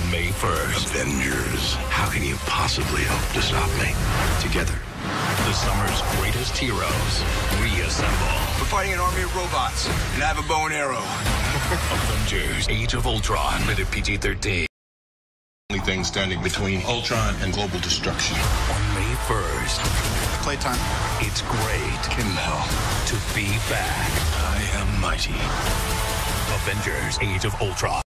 May 1st. Avengers. How can you possibly hope to stop me? Together. The summer's greatest heroes reassemble. We're fighting an army of robots, and I have a bow and arrow. Avengers, Age of Ultron, rated PG-13. Only thing standing between Ultron and global destruction. On May 1st. Playtime. It's great, Kimball, to be back. I am mighty. Avengers, Age of Ultron.